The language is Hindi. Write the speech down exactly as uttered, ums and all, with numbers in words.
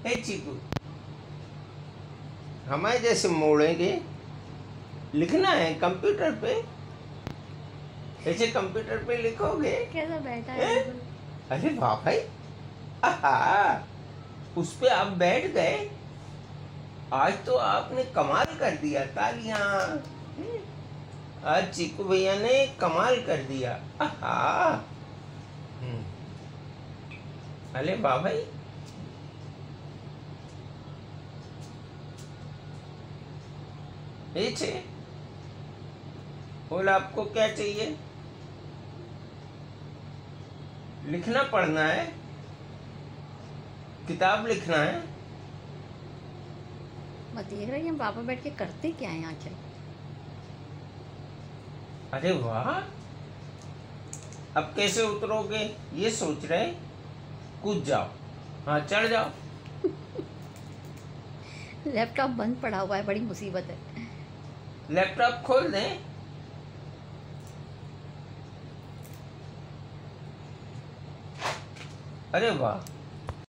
हे चीकू, हमारे जैसे मोड़ेंगे, लिखना है कंप्यूटर पे, ऐसे कंप्यूटर पे लिखोगे। कैसा बैठा है है? अरे वाह भाई, आहा, उस पे आप बैठ गए। आज तो आपने कमाल कर दिया, तालियां। आज चीकू भैया ने कमाल कर दिया। आहा, अरे वाह भाई। ये बोल, आपको क्या चाहिए? लिखना पढ़ना है, किताब लिखना है। मैं देख रही हूँ पापा बैठ के करते क्या है आजकल। अरे वाह, अब कैसे उतरोगे ये सोच रहे? कूद जाओ, हाँ चढ़ जाओ। लैपटॉप बंद पड़ा हुआ है, बड़ी मुसीबत है। लैपटॉप खोल दें। अरे वाह,